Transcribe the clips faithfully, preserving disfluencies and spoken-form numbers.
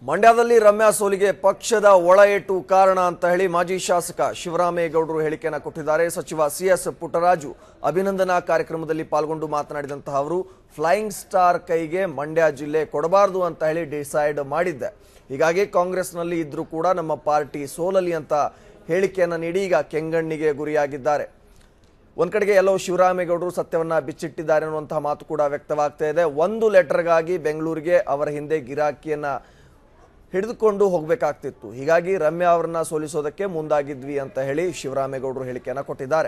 ಮಂಡ್ಯದಲ್ಲಿ ರಮ್ಯಾ ಸೋಲಿಗೆ ಪಕ್ಷದ ಒಳ ಏಟು ಕಾರಣ ಅಂತ ಹೇಳಿ ಮಾಜಿ ಶಾಸಕ ಶಿವರಾಮೇಗೌಡರು ಹೇಳಿಕೆಯನ್ನು ಕೊಟ್ಟಿದ್ದಾರೆ. ಸಚಿವ ಸಿಎಸ್ ಪುಟ್ಟರಾಜು ಅಭಿನಂದನಾ ಕಾರ್ಯಕ್ರಮದಲ್ಲಿ ಪಾಲ್ಗೊಂಡು ಮಾತನಾಡಿದಂತಹ ಅವರು ಫ್ಲೈಯಿಂಗ್ ಸ್ಟಾರ್ ಕೈಗೆ ಮಂಡ್ಯ ಜಿಲ್ಲೆ ಕೊಡಬಾರದು ಅಂತ ಹೇಳಿ ಡಿಸೈಡ್ ಮಾಡಿದ್ದೆ. ಹೀಗಾಗಿ ಕಾಂಗ್ರೆಸ್ನಲ್ಲಿ ಇದ್ರೂ ಕೂಡ ನಮ್ಮ ಪಾರ್ಟಿ ಸೋಲಲಿ ಅಂತ ಹೇಳಿಕೆಯನ್ನು ನೀಡಿ ಈಗ ಕೆಂಗಣ್ಣಿಗೆ ಗುರಿಯಾಗಿದ್ದಾರೆ. ಒಂದ್ ಕಡೆಗೆ ಎಲ್ಲೋ ಶಿವರಾಮೇಗೌಡರು ಸತ್ಯವನ್ನ ಬಿಚ್ಚಿಟ್ಟಿದ್ದಾರೆ ಅನ್ನುವಂತಹ ಮಾತು ಕೂಡ ವ್ಯಕ್ತವಾಗ್ತಾ ಇದೆ. ಒಂದು ಲೆಟರ್ಗಾಗಿ ಬೆಂಗಳೂರಿಗೆ ಅವರ ಹಿಂದೆ ಗಿರಾಕಿಯನ್ನ ಹಿಡಿದುಕೊಂಡು ಹೋಗಬೇಕಾಗ್ತಿತ್ತು. ಹೀಗಾಗಿ ರಮ್ಯಾ ಅವರನ್ನ ಸೋಲಿಸೋದಕ್ಕೆ ಮುಂದಾಗಿದ್ವಿ ಅಂತ ಹೇಳಿ ಶಿವರಾಮೇಗೌಡರು ಹೇಳಿಕೆಯನ್ನ ಕೊಟ್ಟಿದ್ದಾರೆ.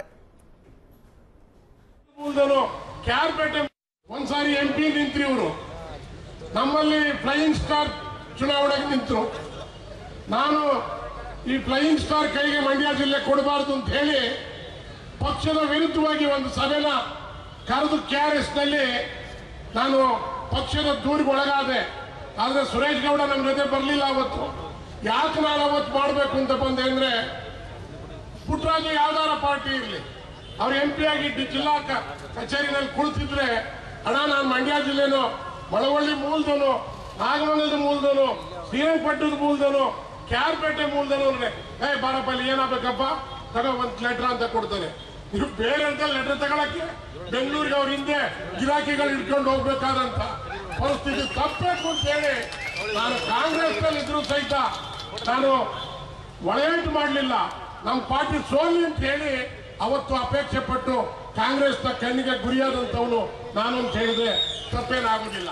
ಒಂದ್ಸಾರಿ ಎಂಪಿ ನಿಂತ್ರಿ ಇವರು ನಮ್ಮಲ್ಲಿ ಫ್ಲೈಯಿಂಗ್ ಸ್ಟಾರ್ ಚುನಾವಣೆಗೆ ನಿಂತರು. ನಾನು ಈ ಫ್ಲೈಯಿಂಗ್ ಸ್ಟಾರ್ ಕೈಗೆ ಮಂಡ್ಯ ಜಿಲ್ಲೆ ಕೊಡಬಾರದು ಅಂತ ಹೇಳಿ ಪಕ್ಷದ ವಿರುದ್ಧವಾಗಿ ಒಂದು ಸಭೆನ ಕರೆದು ಕೆ ಆರ್ ಎಸ್ ನಲ್ಲಿ ನಾನು ಪಕ್ಷದ ದೂರಿಗೆ ಒಳಗಾದೆ. ಆದ್ರೆ ಸುರೇಶ್ ಗೌಡ ನಮ್ಮ ಜೊತೆ ಬರಲಿಲ್ಲ ಅವತ್ತು. ಯಾಕೆ ನಾನು ಅವತ್ತು ಮಾಡಬೇಕು ಅಂತ ಬಂದೆ ಅಂದ್ರೆ, ಪುಟ್ಟರಾಜು ಯಾವ್ದಾರ ಪಾರ್ಟಿ ಇರಲಿ, ಅವ್ರು ಎಂ ಪಿ ಆಗಿ ಜಿಲ್ಲಾ ಕಚೇರಿನಲ್ಲಿ ಕುಳಿತಿದ್ರೆ, ಅಣ್ಣ ನಾನು ಮಂಡ್ಯ ಜಿಲ್ಲೆನೋ ಮಳವಳ್ಳಿ ಮೂಲದನು, ನಾಗಮಂಗಲದ ಮೂಲದನು, ಶ್ರೀರಂಗಪಟ್ಟಣದ ಮೂಲದನು, ಕ್ಯಾರ್ಪೇಟೆ ಮೂಲದನು ಅಂದ್ರೆ ಏ ಬಾರಪ್ಪ ಇಲ್ಲಿ ಏನಾಗಬೇಕಪ್ಪ ತಗೋ ಒಂದ್ ಲೆಟರ್ ಅಂತ ಕೊಡ್ತಾರೆ. ನೀವು ಬೇರೆ ಅಂತ ಲೆಟರ್ ತಗೊಳಕ್ಕೆ ಬೆಂಗಳೂರಿಗೆ ಅವ್ರ ಹಿಂದೆ ಗಿರಾಕಿಗಳು ಇಟ್ಕೊಂಡು ಹೋಗ್ಬೇಕಾದಂತ ಪರಿಸ್ಥಿತಿ ತಪ್ಪಬೇಕು ಅಂತ ಹೇಳಿ ನಾನು ಕಾಂಗ್ರೆಸ್ ನಲ್ಲಿ ಇದ್ರು ಸಹಿತ ನಾನು ಒಳಗೇಟು ಮಾಡಲಿಲ್ಲ. ನಮ್ಮ ಪಾರ್ಟಿ ಸೋಲಿ ಅಂತ ಹೇಳಿ ಅವತ್ತು ಅಪೇಕ್ಷೆ ಪಟ್ಟು ಕಾಂಗ್ರೆಸ್ ನ ಕಣ್ಣಿಗೆ ಗುರಿಯಾದಂತವನು ನಾನು ಅಂತ ಹೇಳಿದ್ರೆ ತಪ್ಪೇನಾಗುದಿಲ್ಲ.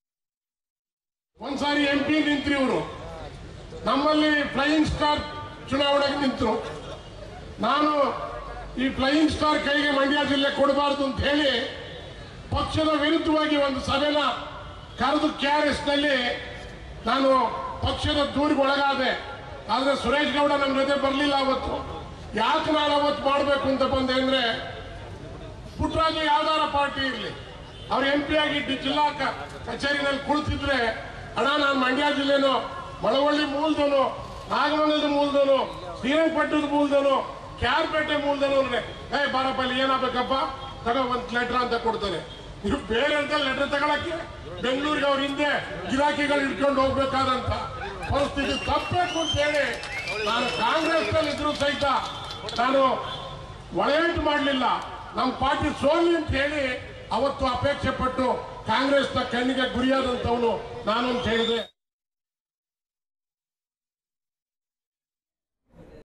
ಒಂದ್ಸಾರಿ ಎಂ ಪಿ ನಿಂತ್ರಿ ಇವರು ನಮ್ಮಲ್ಲಿ ಫ್ಲೈಯಿಂಗ್ ಸ್ಟಾರ್ ಚುನಾವಣೆಗೆ ನಿಂತರು. ನಾನು ಈ ಫ್ಲೈಯಿಂಗ್ ಸ್ಟಾರ್ ಕೈಗೆ ಮಂಡ್ಯ ಜಿಲ್ಲೆ ಕೊಡಬಾರದು ಅಂತ ಹೇಳಿ ಪಕ್ಷದ ವಿರುದ್ಧವಾಗಿ ಒಂದು ಸಭೆನ ಕರೆದು ಕೆ ಆರ್ ಎಸ್ ನಲ್ಲಿ ನಾನು ಪಕ್ಷದ ದೂರಿಗೆ ಒಳಗಾದೆ. ಆದ್ರೆ ಸುರೇಶ್ ಗೌಡ ನಮ್ಮ ಜೊತೆ ಬರಲಿಲ್ಲ ಅವತ್ತು. ಯಾಕೆ ನಾನು ಅವತ್ತು ಮಾಡಬೇಕು ಅಂತ ಬಂದೆ ಅಂದ್ರೆ, ಪುಟ್ಟರಾಜು ಯಾವ್ದಾರ ಪಾರ್ಟಿ ಇರಲಿ, ಅವ್ರು ಎಂ ಪಿ ಆಗಿ ಜಿಲ್ಲಾ ಕಚೇರಿನಲ್ಲಿ ಕುಳಿತಿದ್ರೆ, ಅಣ್ಣ ನಾನು ಮಂಡ್ಯ ಜಿಲ್ಲೆನೋ ಮಳವಳ್ಳಿ ಮೂಲದನು, ನಾಗಮಂಗಲದ ಮೂಲದನು, ಶ್ರೀರಂಗಪಟ್ಟಣದ ಮೂಲದನು, ಕ್ಯಾರ್ಪೇಟೆ ಮೂಲದನು ಅಂದ್ರೆ ಏ ಬಾರಪ್ಪ ಇಲ್ಲಿ ಏನಾಗಬೇಕಪ್ಪ ತಗೋ ಒಂದ್ ಲೆಟರ್ ಅಂತ ಕೊಡ್ತಾರೆ. ನೀವು ಬೇರೆ ಅಂತ ಲೆಟರ್ ತಗೊಳಕ್ಕೆ ಬೆಂಗಳೂರಿಗೆ ಅವ್ರ ಹಿಂದೆ ಗಿರಾಕಿಗಳು ಇಟ್ಕೊಂಡು ಹೋಗ್ಬೇಕಾದಂತ ಪರಿಸ್ಥಿತಿ ತಪ್ಪಬೇಕು ಅಂತ ಹೇಳಿ ನಾನು ಕಾಂಗ್ರೆಸ್ ನಲ್ಲಿ ಇದ್ರು ಸಹಿತ ನಾನು ಒಳಗೇಟು ಮಾಡಲಿಲ್ಲ. ನಮ್ಮ ಪಾರ್ಟಿ ಸೋಲಿ ಅಂತ ಹೇಳಿ ಅವತ್ತು ಅಪೇಕ್ಷೆ ಪಟ್ಟು ಕಾಂಗ್ರೆಸ್ ನ ಕಣ್ಣಿಗೆ ಗುರಿಯಾದಂತವನು ನಾನು ಅಂತ ಹೇಳಿದೆ.